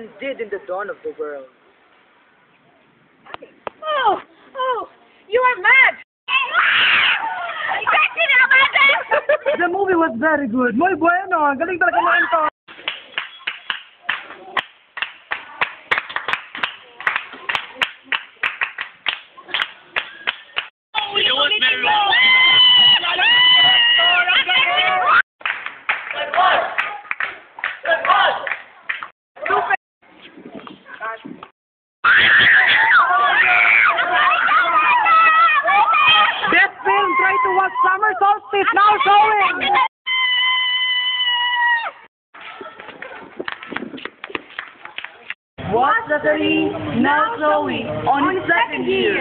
humans did in the dawn of the world. Oh, you are mad! The movie was very good. Muy bueno. Galing talaga mo ito. Best film, try to watch Summer Solstice now showing. Watch the 3 now showing on its second year.